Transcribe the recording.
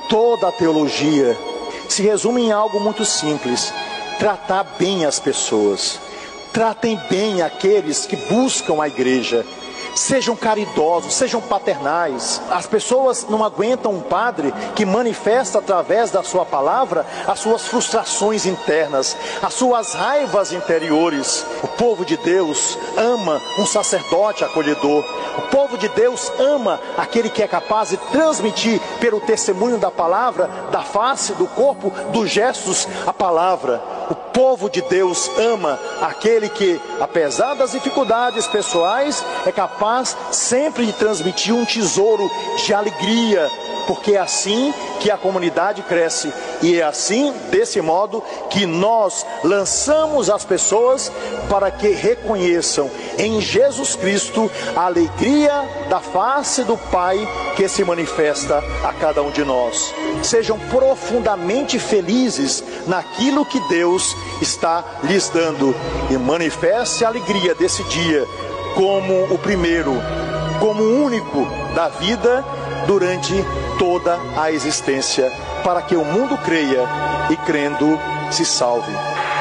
Toda a teologia se resume em algo muito simples: tratar bem as pessoas. Tratem bem aqueles que buscam a igreja. Sejam caridosos, sejam paternais. As pessoas não aguentam um padre que manifesta através da sua palavra as suas frustrações internas, as suas raivas interiores. O povo de Deus ama um sacerdote acolhedor. O povo de Deus ama aquele que é capaz de transmitir pelo testemunho da palavra, da face, do corpo, dos gestos, a palavra. O povo de Deus ama aquele que, apesar das dificuldades pessoais, é capaz sempre de transmitir um tesouro de alegria, porque é assim que a comunidade cresce, e é assim, desse modo, que nós lançamos as pessoas para que reconheçam em Jesus Cristo a alegria da face do Pai que se manifesta a cada um de nós. Sejam profundamente felizes naquilo que Deus está lhes dando, e manifeste a alegria desse dia como o primeiro, como o único da vida durante toda a existência, para que o mundo creia e, crendo, se salve.